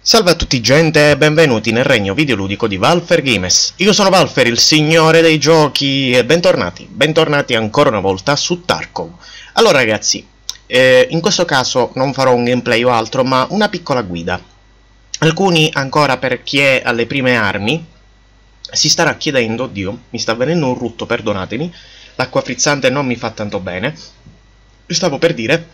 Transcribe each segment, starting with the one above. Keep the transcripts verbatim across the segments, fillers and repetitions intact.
Salve a tutti gente e benvenuti nel regno videoludico di Valfer Games. Io sono Valfer, il signore dei giochi, e bentornati, bentornati ancora una volta su Tarkov. Allora ragazzi, eh, in questo caso non farò un gameplay o altro, ma una piccola guida. Alcuni ancora, per chi è alle prime armi, si starà chiedendo, oddio, mi sta venendo un rutto, perdonatemi, l'acqua frizzante non mi fa tanto bene. Stavo per dire,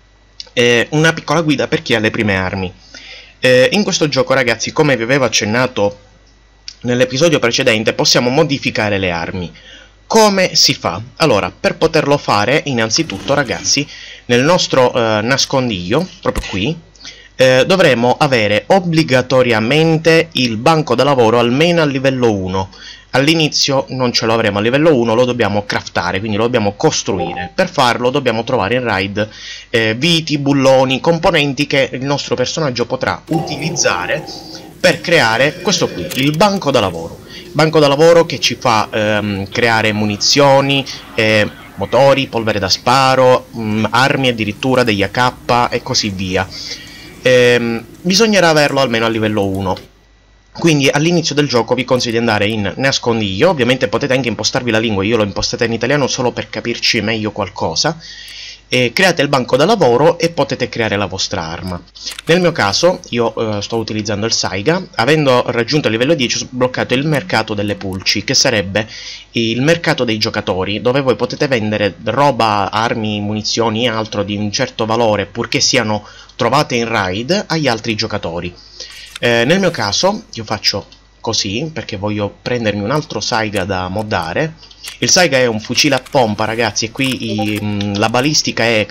eh, una piccola guida per chi è alle prime armi. Eh, in questo gioco ragazzi, come vi avevo accennato nell'episodio precedente, possiamo modificare le armi. Come si fa? Allora, per poterlo fare, innanzitutto ragazzi, nel nostro eh, nascondiglio, proprio qui, eh, dovremo avere obbligatoriamente il banco da lavoro almeno a livello uno. All'inizio non ce lo avremo a livello uno, lo dobbiamo craftare, quindi lo dobbiamo costruire. Per farlo dobbiamo trovare in raid eh, viti, bulloni, componenti che il nostro personaggio potrà utilizzare per creare questo qui, il banco da lavoro. Banco da lavoro che ci fa ehm, creare munizioni, eh, motori, polvere da sparo, mh, armi addirittura, degli A K e così via. Ehm, bisognerà averlo almeno a livello uno. Quindi all'inizio del gioco vi consiglio di andare in nascondiglio. Ovviamente potete anche impostarvi la lingua, io l'ho impostata in italiano solo per capirci meglio qualcosa. E create il banco da lavoro e potete creare la vostra arma. Nel mio caso io eh, sto utilizzando il Saiga. Avendo raggiunto il livello dieci ho sbloccato il mercato delle pulci, che sarebbe il mercato dei giocatori, dove voi potete vendere roba, armi, munizioni e altro di un certo valore, purché siano trovate in raid, agli altri giocatori. Eh, nel mio caso io faccio così perché voglio prendermi un altro Saiga da moddare. Il Saiga è un fucile a pompa ragazzi, e qui i, mh, la balistica è,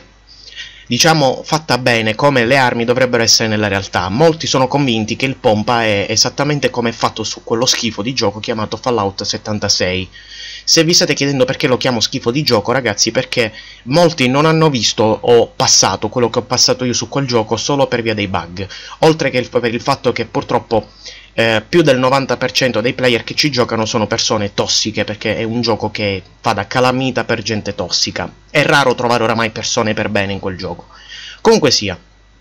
diciamo, fatta bene come le armi dovrebbero essere nella realtà. Molti sono convinti che il pompa è esattamente come è fatto su quello schifo di gioco chiamato Fallout settantasei. Se vi state chiedendo perché lo chiamo schifo di gioco ragazzi, perché molti non hanno visto o passato quello che ho passato io su quel gioco solo per via dei bug, oltre che il, per il fatto che purtroppo eh, più del novanta per cento dei player che ci giocano sono persone tossiche, perché è un gioco che fa da calamita per gente tossica. È raro trovare oramai persone per bene in quel gioco. Comunque sia,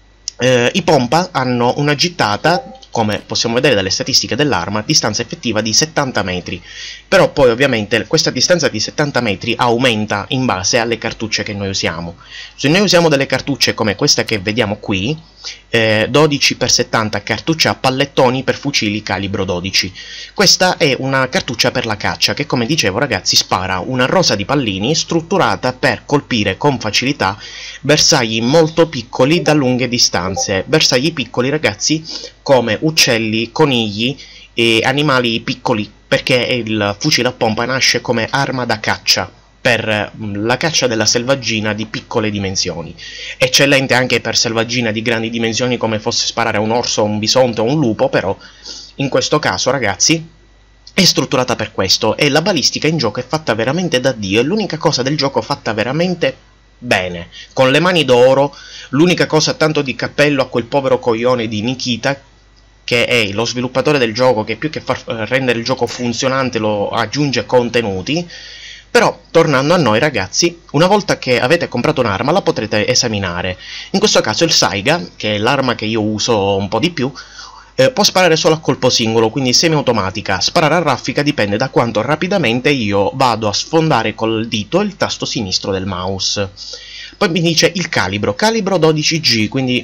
eh, i pompa hanno una gittata, come possiamo vedere dalle statistiche dell'arma, distanza effettiva di settanta metri. Però poi ovviamente questa distanza di settanta metri aumenta in base alle cartucce che noi usiamo. Se noi usiamo delle cartucce come questa che vediamo qui, eh, dodici per settanta cartucce a pallettoni per fucili calibro dodici. Questa è una cartuccia per la caccia che, come dicevo ragazzi, spara una rosa di pallini strutturata per colpire con facilità bersagli molto piccoli da lunghe distanze. Bersagli piccoli ragazzi come uccelli, conigli e animali piccoli, perché il fucile a pompa nasce come arma da caccia per la caccia della selvaggina di piccole dimensioni. Eccellente anche per selvaggina di grandi dimensioni, come fosse sparare a un orso, un bisonte o un lupo, però in questo caso ragazzi è strutturata per questo, e la balistica in gioco è fatta veramente da Dio, è l'unica cosa del gioco fatta veramente bene, con le mani d'oro. L'unica cosa, tanto di cappello a quel povero coglione di Nikita, che è lo sviluppatore del gioco, che più che far rendere il gioco funzionante lo aggiunge contenuti. Però tornando a noi ragazzi, una volta che avete comprato un'arma la potrete esaminare. In questo caso il Saiga, che è l'arma che io uso un po' di più, eh, può sparare solo a colpo singolo, quindi semiautomatica. Sparare a raffica dipende da quanto rapidamente io vado a sfondare col dito il tasto sinistro del mouse. Poi mi dice il calibro, calibro dodici G, quindi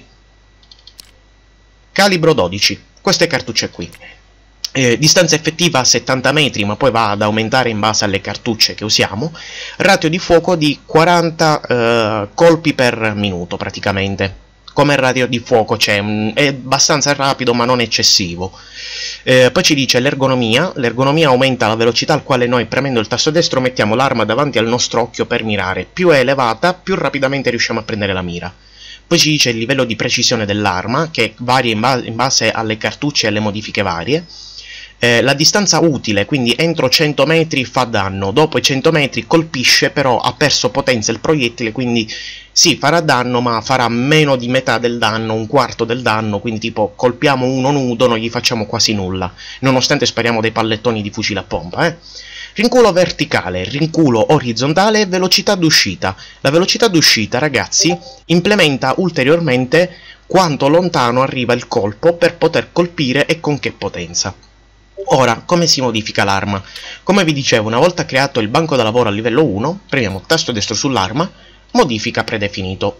calibro dodici, queste cartucce qui. Eh, distanza effettiva settanta metri, ma poi va ad aumentare in base alle cartucce che usiamo. Ratio di fuoco di quaranta eh, colpi per minuto praticamente. Come ratio di fuoco c'è, è abbastanza rapido ma non eccessivo. Eh, poi ci dice l'ergonomia. L'ergonomia aumenta la velocità al quale noi, premendo il tasto destro, mettiamo l'arma davanti al nostro occhio per mirare. Più è elevata, più rapidamente riusciamo a prendere la mira. Poi ci dice il livello di precisione dell'arma, che varia in, ba in base alle cartucce e alle modifiche varie. Eh, la distanza utile, quindi entro cento metri fa danno, dopo i cento metri colpisce, però ha perso potenza il proiettile, quindi sì, farà danno, ma farà meno di metà del danno, un quarto del danno, quindi tipo colpiamo uno nudo, non gli facciamo quasi nulla, nonostante spariamo dei pallettoni di fucile a pompa, eh. Rinculo verticale, rinculo orizzontale e velocità d'uscita. La velocità d'uscita, ragazzi, implementa ulteriormente quanto lontano arriva il colpo per poter colpire e con che potenza. Ora, come si modifica l'arma? Come vi dicevo, una volta creato il banco da lavoro a livello uno, premiamo tasto destro sull'arma, modifica predefinito.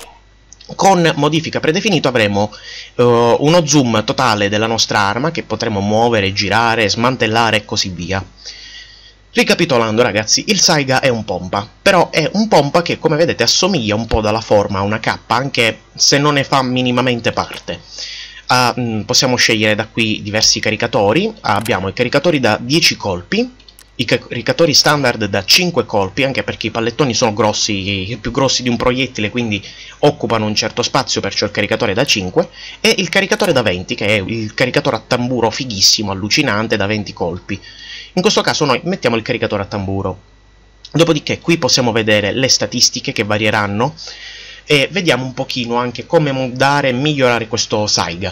Con modifica predefinito avremo uh, uno zoom totale della nostra arma che potremo muovere, girare, smantellare e così via. Ricapitolando ragazzi, il Saiga è un pompa, però è un pompa che come vedete assomiglia un po' dalla forma a una K, anche se non ne fa minimamente parte. Uh, mh, possiamo scegliere da qui diversi caricatori. Abbiamo i caricatori da dieci colpi, i caricatori standard da cinque colpi, anche perché i pallettoni sono grossi, più grossi di un proiettile, quindi occupano un certo spazio, perciò il caricatore da cinque, e il caricatore da venti, che è il caricatore a tamburo fighissimo, allucinante, da venti colpi. In questo caso noi mettiamo il caricatore a tamburo. Dopodiché qui possiamo vedere le statistiche che varieranno, e vediamo un pochino anche come moddare e migliorare questo Saiga.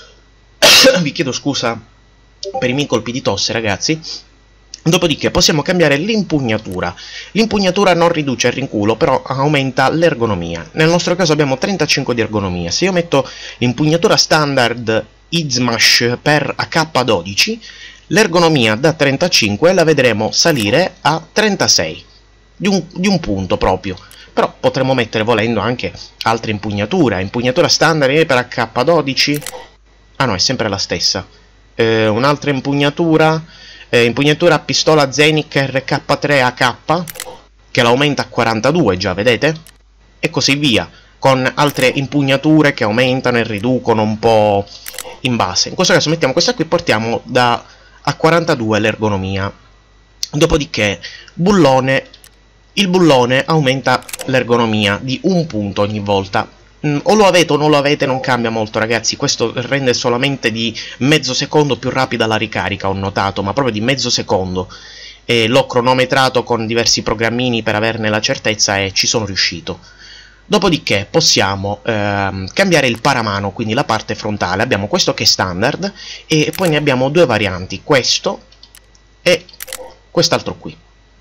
Vi chiedo scusa per i miei colpi di tosse ragazzi. Dopodiché possiamo cambiare l'impugnatura. L'impugnatura non riduce il rinculo, però aumenta l'ergonomia. Nel nostro caso abbiamo trentacinque di ergonomia. Se io metto l'impugnatura standard Izmash per A K dodici, l'ergonomia da trentacinque la vedremo salire a trentasei, di un, di un punto proprio. Però potremmo mettere, volendo, anche altre impugnature. Impugnatura standard per A K dodici. Ah no, è sempre la stessa. Eh, un'altra impugnatura. Eh, impugnatura a pistola Zenic R K tre A K, che l'aumenta a quarantadue già, vedete? E così via, con altre impugnature che aumentano e riducono un po' in base. In questo caso mettiamo questa qui e portiamo da a quarantadue l'ergonomia. Dopodiché, bullone. Il bullone aumenta l'ergonomia di un punto ogni volta. Mm, o lo avete o non lo avete, non cambia molto ragazzi. Questo rende solamente di mezzo secondo più rapida la ricarica, ho notato, ma proprio di mezzo secondo. E l'ho cronometrato con diversi programmini per averne la certezza e ci sono riuscito. Dopodiché possiamo ehm, cambiare il paramano, quindi la parte frontale. Abbiamo questo che è standard e poi ne abbiamo due varianti, questo e quest'altro qui.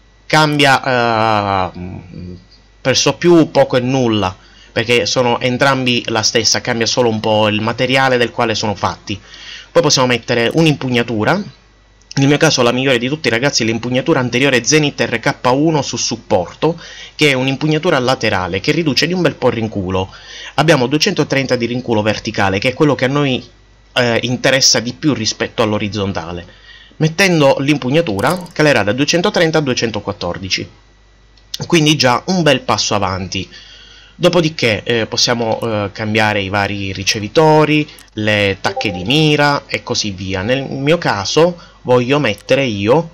Cambia uh, per so più poco e nulla, perché sono entrambi la stessa, cambia solo un po' il materiale del quale sono fatti. Poi possiamo mettere un'impugnatura. Nel mio caso la migliore di tutti ragazzi è l'impugnatura anteriore Zenith R K uno su supporto, che è un'impugnatura laterale che riduce di un bel po' il rinculo. Abbiamo duecentotrenta di rinculo verticale, che è quello che a noi eh, interessa di più rispetto all'orizzontale. Mettendo l'impugnatura calerà da duecentotrenta a duecentoquattordici, quindi già un bel passo avanti. Dopodiché eh, possiamo eh, cambiare i vari ricevitori, le tacche di mira e così via. Nel mio caso voglio mettere io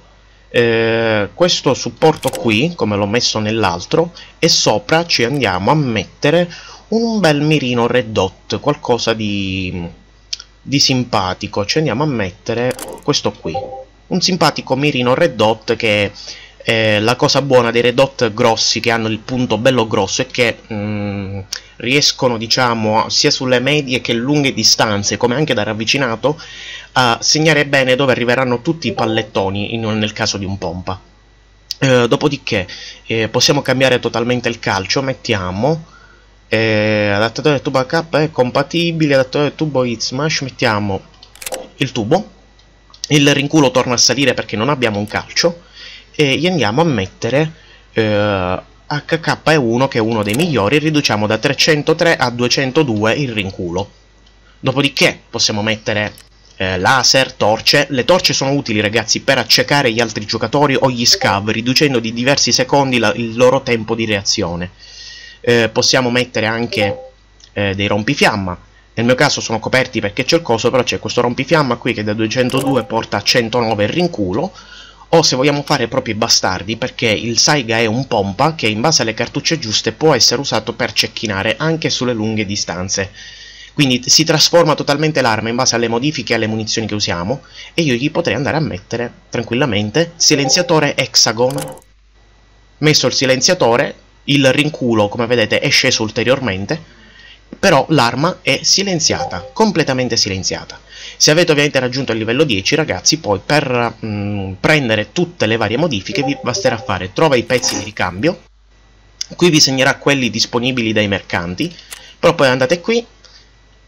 eh, questo supporto qui, come l'ho messo nell'altro, e sopra ci andiamo a mettere un bel mirino red dot, qualcosa di... di simpatico. Ci andiamo a mettere questo qui, un simpatico mirino red dot, che eh, la cosa buona dei red dot grossi, che hanno il punto bello grosso, è che mh, riescono, diciamo, sia sulle medie che lunghe distanze, come anche da ravvicinato, a segnare bene dove arriveranno tutti i pallettoni in, nel caso di un pompa. Eh, dopodiché eh, possiamo cambiare totalmente il calcio. Mettiamo Eh, adattatore tubo A K è compatibile, adattatore tubo Izmash, mettiamo il tubo, il rinculo torna a salire perché non abbiamo un calcio, e gli andiamo a mettere eh, H K E uno, che è uno dei migliori, riduciamo da trecentotre a duecentodue il rinculo. Dopodiché possiamo mettere eh, laser, torce. Le torce sono utili ragazzi per accecare gli altri giocatori o gli scav, riducendo di diversi secondi la, il loro tempo di reazione. Eh, possiamo mettere anche eh, dei rompifiamma. Nel mio caso sono coperti perché c'è il coso, però c'è questo rompifiamma qui che da duecentodue porta a centonove il rinculo. O se vogliamo fare proprio i bastardi, perché il Saiga è un pompa che in base alle cartucce giuste può essere usato per cecchinare anche sulle lunghe distanze. Quindi si trasforma totalmente l'arma in base alle modifiche e alle munizioni che usiamo, e io gli potrei andare a mettere tranquillamente silenziatore hexagon. Messo il silenziatore, il rinculo come vedete è sceso ulteriormente, però l'arma è silenziata, completamente silenziata. Se avete ovviamente raggiunto il livello dieci ragazzi, poi per mh, prendere tutte le varie modifiche vi basterà fare trova i pezzi di ricambio. Qui vi segnerà quelli disponibili dai mercanti, però poi andate qui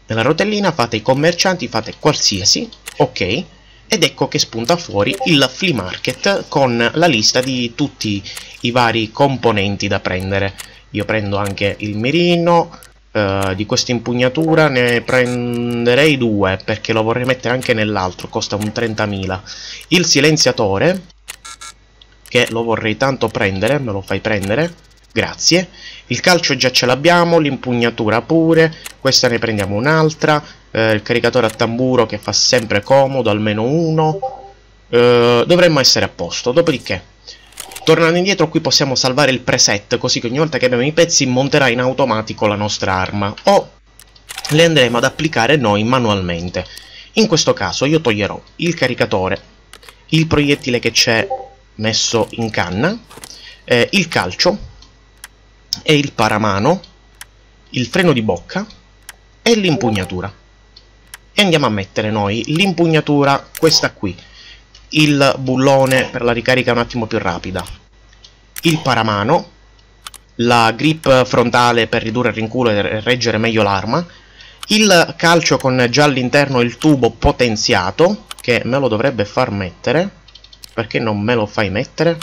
nella rotellina, fate i commercianti, fate qualsiasi, ok, ed ecco che spunta fuori il flea market con la lista di tutti i vari componenti da prendere. Io prendo anche il mirino, eh, di questa impugnatura ne prenderei due perché lo vorrei mettere anche nell'altro, costa un trentamila. Il silenziatore, che lo vorrei tanto prendere, me lo fai prendere, grazie. Il calcio già ce l'abbiamo, l'impugnatura pure, questa ne prendiamo un'altra, eh, il caricatore a tamburo che fa sempre comodo, almeno uno, eh, dovremmo essere a posto. Dopodiché, tornando indietro, qui possiamo salvare il preset, così che ogni volta che abbiamo i pezzi monterà in automatico la nostra arma, o le andremo ad applicare noi manualmente. In questo caso io toglierò il caricatore, il proiettile che c'è messo in canna, eh, il calcio e il paramano, il freno di bocca e l'impugnatura, e andiamo a mettere noi l'impugnatura, questa qui, il bullone per la ricarica un attimo più rapida, il paramano, la grip frontale per ridurre il rinculo e reggere meglio l'arma, il calcio con già all'interno il tubo potenziato, che me lo dovrebbe far mettere, perché non me lo fai mettere?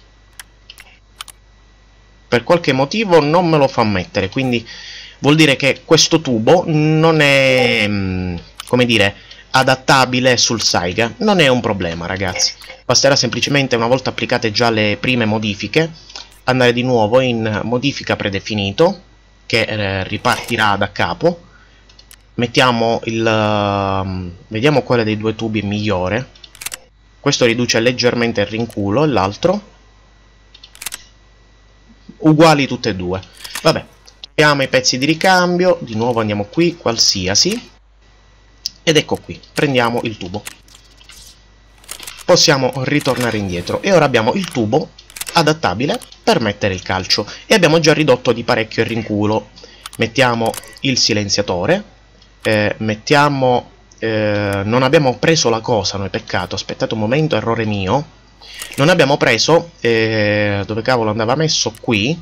Per qualche motivo non me lo fa mettere, quindi vuol dire che questo tubo non è, come dire, adattabile sul Saiga. Non è un problema, ragazzi, basterà semplicemente, una volta applicate già le prime modifiche, andare di nuovo in modifica predefinito, che eh, ripartirà da capo. Mettiamo il uh, vediamo quale dei due tubi è migliore. Questo riduce leggermente il rinculo e l'altro uguali tutte e due. Vabbè, abbiamo i pezzi di ricambio, di nuovo andiamo qui, qualsiasi, ed ecco qui, prendiamo il tubo, possiamo ritornare indietro e ora abbiamo il tubo adattabile per mettere il calcio e abbiamo già ridotto di parecchio il rinculo. Mettiamo il silenziatore, eh, mettiamo eh, non abbiamo preso la cosa noi, peccato, aspettate un momento, errore mio. Non abbiamo preso, eh, dove cavolo andava messo? Qui,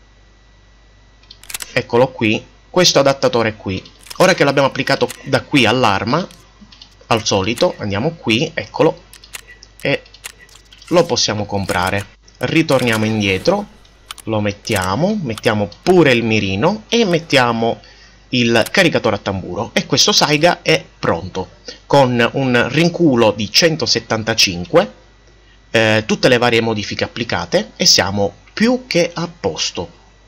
eccolo qui, questo adattatore qui. Ora che l'abbiamo applicato da qui all'arma, al solito, andiamo qui, eccolo, e lo possiamo comprare. Ritorniamo indietro, lo mettiamo, mettiamo pure il mirino e mettiamo il caricatore a tamburo. E questo Saiga è pronto, con un rinculo di centosettantacinque, Eh, tutte le varie modifiche applicate, e siamo più che a posto.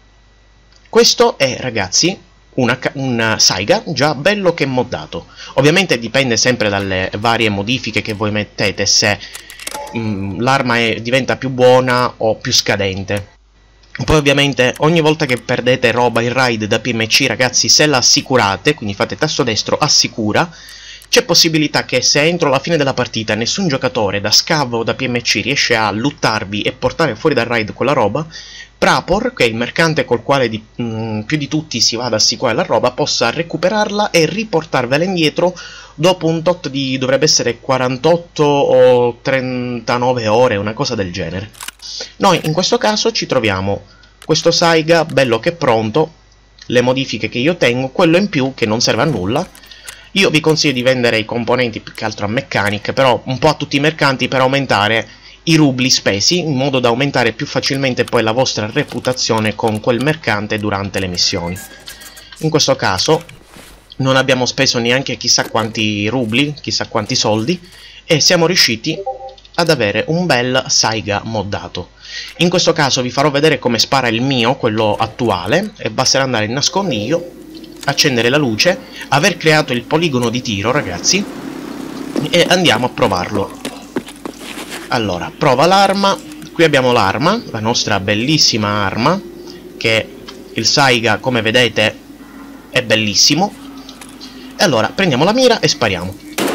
Questo è, ragazzi, una, un Saiga già bello che moddato. Ovviamente dipende sempre dalle varie modifiche che voi mettete, se l'arma diventa più buona o più scadente. Poi ovviamente ogni volta che perdete roba in raid da P M C, ragazzi, se la assicurate, quindi fate tasto destro assicura, c'è possibilità che se entro la fine della partita nessun giocatore da Scav o da P M C riesce a luttarvi e portare fuori dal raid quella roba, Prapor, che è il mercante col quale di, mh, più di tutti si va ad assicurare la roba, possa recuperarla e riportarvela indietro dopo un tot di, dovrebbe essere quarantotto o trentanove ore, una cosa del genere. Noi in questo caso ci troviamo questo Saiga bello che è pronto, le modifiche che io tengo, quello in più che non serve a nulla. Io vi consiglio di vendere i componenti più che altro a Mechanic, però un po' a tutti i mercanti, per aumentare i rubli spesi, in modo da aumentare più facilmente poi la vostra reputazione con quel mercante durante le missioni. In questo caso non abbiamo speso neanche chissà quanti rubli, chissà quanti soldi, e siamo riusciti ad avere un bel Saiga moddato. In questo caso vi farò vedere come spara il mio, quello attuale, e basterà andare in nascondiglio, accendere la luce, aver creato il poligono di tiro, ragazzi, e andiamo a provarlo. Allora, prova l'arma. Qui abbiamo l'arma, la nostra bellissima arma, che il Saiga, come vedete, è bellissimo. E allora prendiamo la mira e spariamo.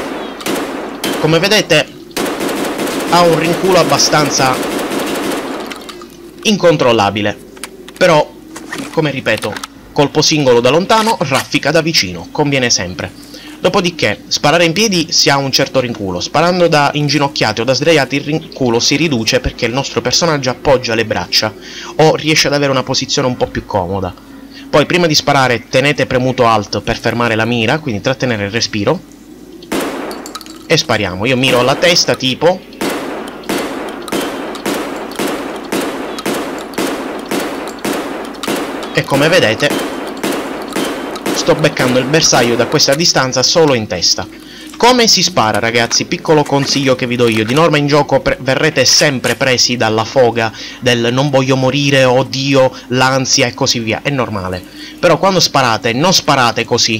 Come vedete ha un rinculo abbastanza incontrollabile, però, come ripeto, colpo singolo da lontano, raffica da vicino, conviene sempre. Dopodiché, sparare in piedi si ha un certo rinculo, sparando da inginocchiati o da sdraiati il rinculo si riduce perché il nostro personaggio appoggia le braccia o riesce ad avere una posizione un po' più comoda. Poi prima di sparare tenete premuto Alt per fermare la mira, quindi trattenere il respiro, e spariamo. Io miro alla testa tipo, e come vedete sto beccando il bersaglio da questa distanza solo in testa. Come si spara, ragazzi? Piccolo consiglio che vi do io: di norma in gioco verrete sempre presi dalla foga del non voglio morire, oddio, l'ansia e così via, è normale. Però quando sparate non sparate così,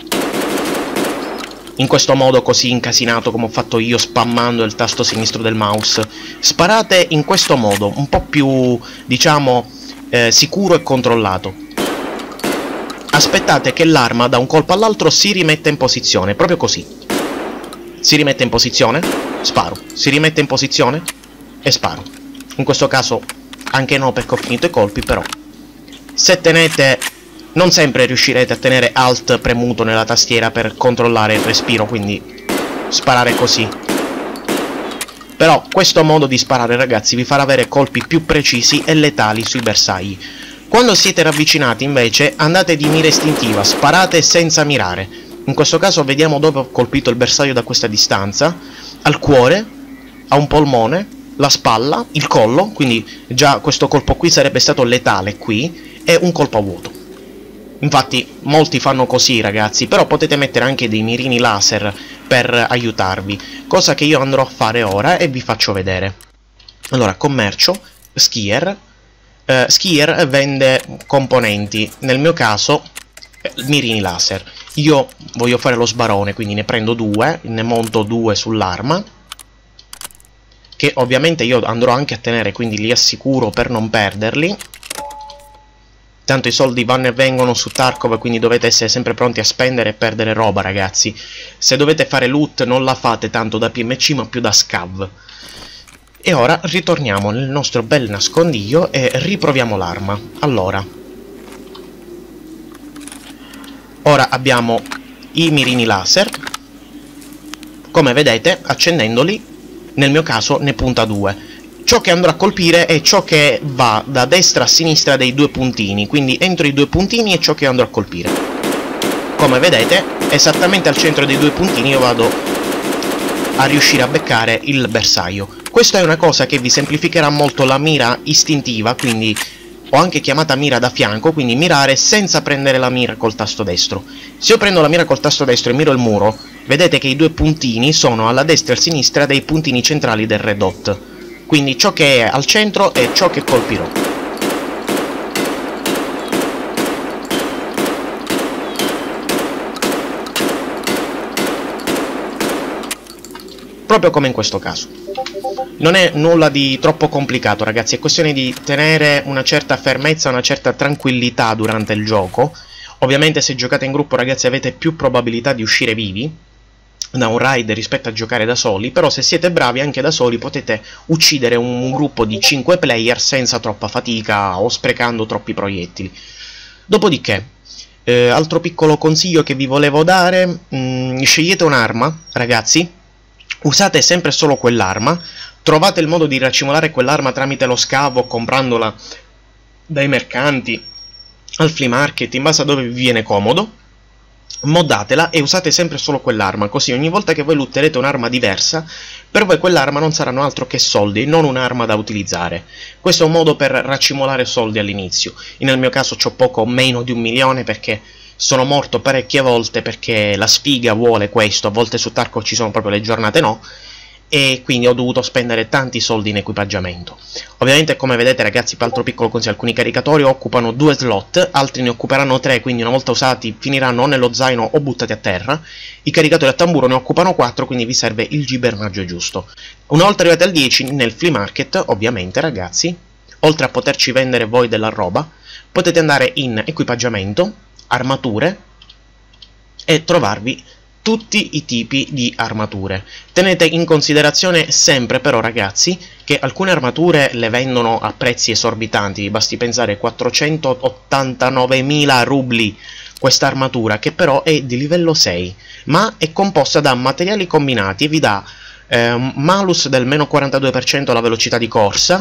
in questo modo così incasinato come ho fatto io spammando il tasto sinistro del mouse. Sparate in questo modo, un po' più, diciamo, eh, sicuro e controllato. Aspettate che l'arma da un colpo all'altro si rimetta in posizione, proprio così. Si rimette in posizione, sparo. Si rimette in posizione e sparo. In questo caso anche no, perché ho finito i colpi, però se tenete, non sempre riuscirete a tenere Alt premuto nella tastiera per controllare il respiro, quindi sparare così. Però questo modo di sparare, ragazzi, vi farà avere colpi più precisi e letali sui bersagli. Quando siete ravvicinati invece andate di mira istintiva, sparate senza mirare. In questo caso vediamo dove ho colpito il bersaglio da questa distanza: al cuore, a un polmone, la spalla, il collo, quindi già questo colpo qui sarebbe stato letale qui, e un colpo a vuoto. Infatti molti fanno così, ragazzi, però potete mettere anche dei mirini laser per aiutarvi, cosa che io andrò a fare ora e vi faccio vedere. Allora, commercio, Skier. Uh, Skier vende componenti, nel mio caso mirini laser. Io voglio fare lo sbarone, quindi ne prendo due, ne monto due sull'arma, che ovviamente io andrò anche a tenere, quindi li assicuro per non perderli. Tanto i soldi vanno e vengono su Tarkov, quindi dovete essere sempre pronti a spendere e perdere roba, ragazzi. Se dovete fare loot non la fate tanto da P M C ma più da scav. E ora ritorniamo nel nostro bel nascondiglio e riproviamo l'arma. Allora, ora abbiamo i mirini laser. Come vedete, accendendoli, nel mio caso ne punta due. Ciò che andrò a colpire è ciò che va da destra a sinistra dei due puntini, quindi entro i due puntini è ciò che andrò a colpire. Come vedete, esattamente al centro dei due puntini io vado a riuscire a beccare il bersaglio. Questa è una cosa che vi semplificherà molto la mira istintiva, quindi ho anche chiamata mira da fianco, quindi mirare senza prendere la mira col tasto destro. Se io prendo la mira col tasto destro e miro il muro, vedete che i due puntini sono alla destra e a sinistra dei puntini centrali del red dot. Quindi ciò che è al centro è ciò che colpirò. Proprio come in questo caso. Non è nulla di troppo complicato, ragazzi, è questione di tenere una certa fermezza, una certa tranquillità durante il gioco. Ovviamente se giocate in gruppo, ragazzi, avete più probabilità di uscire vivi da un raid rispetto a giocare da soli, però se siete bravi anche da soli potete uccidere un, un gruppo di cinque player senza troppa fatica o sprecando troppi proiettili. Dopodiché, eh, altro piccolo consiglio che vi volevo dare, mh, scegliete un'arma, ragazzi, usate sempre solo quell'arma, trovate il modo di racimolare quell'arma tramite lo scavo o comprandola dai mercanti, al flea market, in base a dove vi viene comodo. Moddatela e usate sempre solo quell'arma, così ogni volta che voi lutterete un'arma diversa, per voi quell'arma non saranno altro che soldi, non un'arma da utilizzare. Questo è un modo per raccimolare soldi all'inizio. Nel mio caso c'ho poco meno di un milione perché sono morto parecchie volte, perché la sfiga vuole questo, a volte su Tarkov ci sono proprio le giornate no, e quindi ho dovuto spendere tanti soldi in equipaggiamento. Ovviamente, come vedete, ragazzi, per altro piccolo consiglio, alcuni caricatori occupano due slot, altri ne occuperanno tre, quindi una volta usati finiranno o nello zaino o buttati a terra. I caricatori a tamburo ne occupano quattro, quindi vi serve il gibernaggio giusto. Una volta arrivati al dieci, nel flea market, ovviamente, ragazzi, oltre a poterci vendere voi della roba, potete andare in equipaggiamento, armature, e trovarvi tutti i tipi di armature. Tenete in considerazione sempre però, ragazzi, che alcune armature le vendono a prezzi esorbitanti. Basti pensare quattrocentottantanovemila rubli questa armatura, che però è di livello sei, ma è composta da materiali combinati e vi dà eh, malus del meno quarantadue per cento alla velocità di corsa,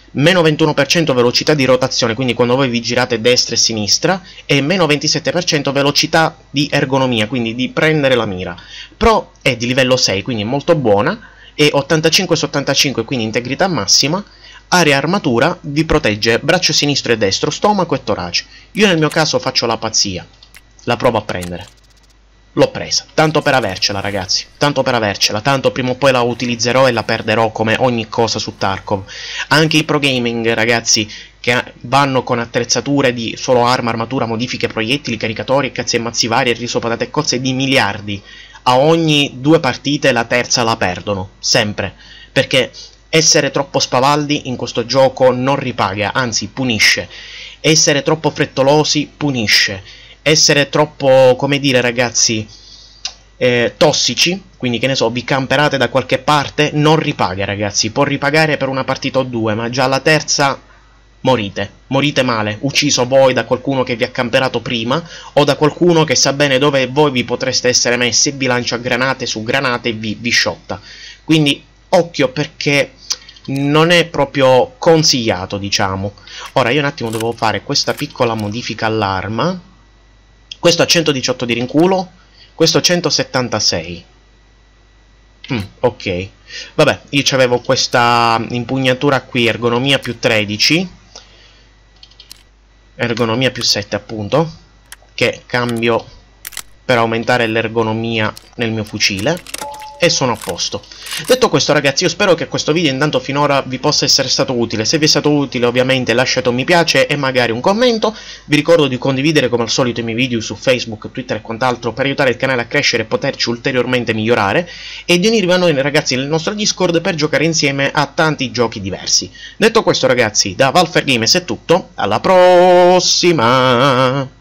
meno ventuno per cento velocità di rotazione, quindi quando voi vi girate destra e sinistra, e meno ventisette per cento velocità di ergonomia, quindi di prendere la mira. Pro è di livello sei, quindi molto buona, e ottantacinque su ottantacinque, quindi integrità massima. Area armatura vi protegge braccio sinistro e destro, stomaco e torace. Io nel mio caso faccio la pazzia, la provo a prendere. L'ho presa, tanto per avercela ragazzi, tanto per avercela, tanto prima o poi la utilizzerò e la perderò come ogni cosa su Tarkov. Anche i pro gaming ragazzi che vanno con attrezzature di solo arma, armatura, modifiche, proiettili, caricatori, cazzi e mazzi vari e riso, patate e cozze di miliardi, a ogni due partite la terza la perdono, sempre, perché essere troppo spavaldi in questo gioco non ripaga, anzi punisce. Essere troppo frettolosi punisce. Essere troppo, come dire ragazzi, eh, tossici, quindi che ne so, vi camperate da qualche parte, non ripaga ragazzi. Può ripagare per una partita o due, ma già alla terza morite. Morite male, ucciso voi da qualcuno che vi ha camperato prima, o da qualcuno che sa bene dove voi vi potreste essere messi e vi lancia granate su granate e vi, vi sciotta. Quindi occhio, perché non è proprio consigliato, diciamo. Ora io un attimo devo fare questa piccola modifica all'arma. Questo ha centodiciotto di rinculo, questo centosettantasei. Mm, ok. Vabbè, io avevo questa impugnatura qui, ergonomia più tredici, ergonomia più sette appunto, che cambio per aumentare l'ergonomia nel mio fucile, e sono a posto. Detto questo ragazzi, io spero che questo video intanto finora vi possa essere stato utile. Se vi è stato utile ovviamente lasciate un mi piace e magari un commento. Vi ricordo di condividere come al solito i miei video su Facebook, Twitter e quant'altro per aiutare il canale a crescere e poterci ulteriormente migliorare, e di unirvi a noi ragazzi nel nostro Discord per giocare insieme a tanti giochi diversi. Detto questo ragazzi, da Valfer Games è tutto, alla prossima!